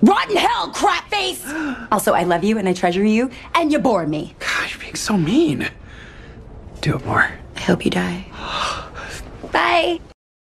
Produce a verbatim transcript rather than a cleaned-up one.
Rotten hell, crap face! Also, I love you and I treasure you, and you bore me. God, you're being so mean. Do it more. I hope you die. Bye.